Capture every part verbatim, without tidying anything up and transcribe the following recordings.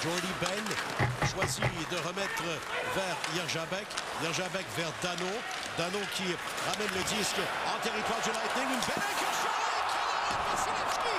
Jordy Ben choisit de remettre vers Yerjabek. Yerjabek vers Dano. Dano qui ramène le disque en territoire du Lightning. Une belle incursion avec Vasilevskiy.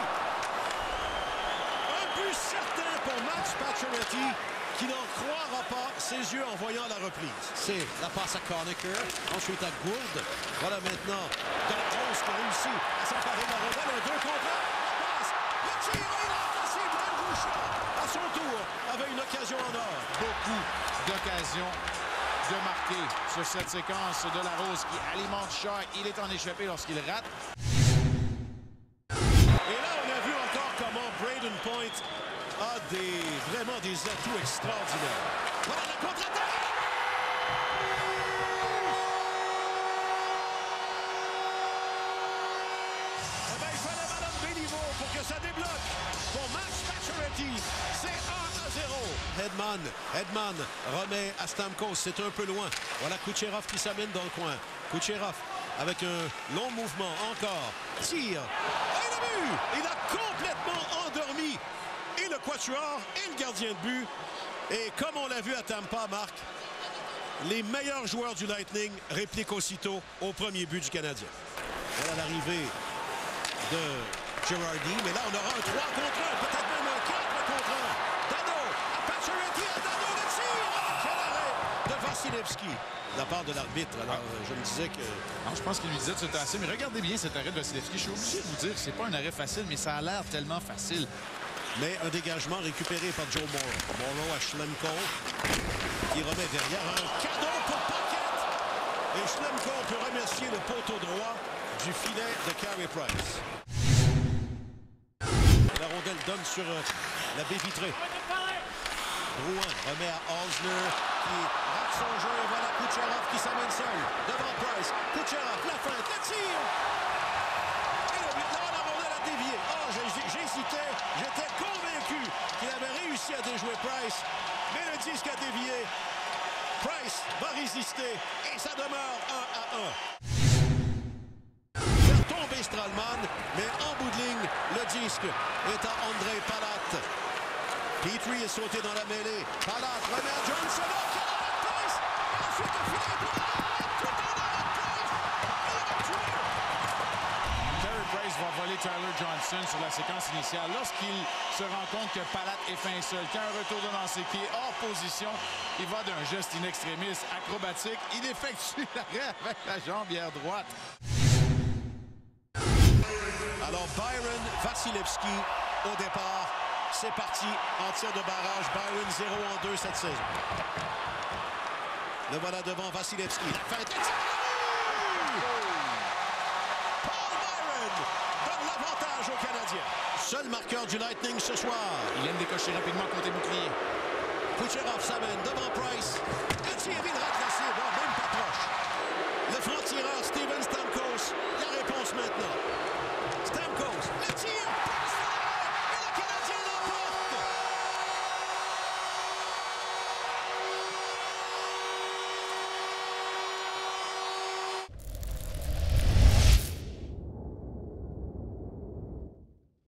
Un but certain pour Max Pacioretty qui n'en croira pas ses yeux en voyant la reprise. C'est la passe à Conacher, ensuite à Gourde. Voilà maintenant De La Rose qui réussit à s'emparer de la rondelle. Un deux contre un. La passe. Le tir est impossible. Brent Bouchard, à son tour, avait une occasion en or. Beaucoup d'occasions de marquer sur cette séquence. De La Rose qui alimente Shaw. Il est en échappé lorsqu'il rate. Et là, on a vu encore comment Brayden Point a des, vraiment des atouts extraordinaires. Voilà la contre-attaque! Eh bien, il fallait Madame Béliveau pour que ça débloque pour Max Pacioretty. C'est un à zéro. Hedman, Hedman remet à Stamkos. C'est un peu loin. Voilà Kucherov qui s'amène dans le coin. Kucherov avec un long mouvement encore. Tire. Et le but! Il a complètement endormi et le quatuor et le gardien de but. Et comme on l'a vu à Tampa, Marc, les meilleurs joueurs du Lightning répliquent aussitôt au premier but du Canadien. Voilà l'arrivée de Girardi. Mais là, on aura un trois contre un, peut-être même un quatre contre un. Dano, à Pacioretty, à Dano, le tir! Quel arrêt de Vasilevskiy de la part de l'arbitre. Alors, ah. je me disais que... Non, je pense qu'il lui disait de se tasser. Mais regardez bien cet arrêt de Vasilevskiy. Je suis obligé de vous dire que c'est pas un arrêt facile, mais ça a l'air tellement facile. Mais un dégagement récupéré par Joe Morrow. Morrow à Schlemko, qui remet derrière un cadeau pour Paquette. Et Schlemko peut remercier le poteau droit du filet de Carey Price. La rondelle donne sur euh, la baie vitrée. Drouin remet à Osner, qui rate son jeu. Et voilà Kucherov qui s'amène seul devant Price. Kucherov, la feinte, le tir! Et le but, là, la rondelle a dévié. Oh, j'hésitais, j'étais convaincu qu'il avait réussi à déjouer Price. Mais le disque a dévié. Price va résister et ça demeure un à un. Faire tomber Stralman, mais en bout de ligne, le disque est à Andrei Palat. Petrie est sauté dans la mêlée. Palat remet à Johnson. Oh, quel arrêt de Price! Ensuite, le filet pour tout en arrêt de Price. Il va tuer. Carey Price va voler Tyler Johnson sur la séquence initiale lorsqu'il se rend compte que Palat est fin seul. Quand un retour de lancer qui est hors position, il va d'un geste in extremis acrobatique. Il effectue l'arrêt avec la jambière droite. Alors Byron Vasilevskiy au départ. C'est parti en tir de barrage. Byron zéro en deux cette saison. Le voilà devant Vasilevskiy. La feinte. Paul Byron donne l'avantage aux Canadiens. Seul marqueur du Lightning ce soir. Il aime décocher rapidement côté bouclier. Kucherov s'amène devant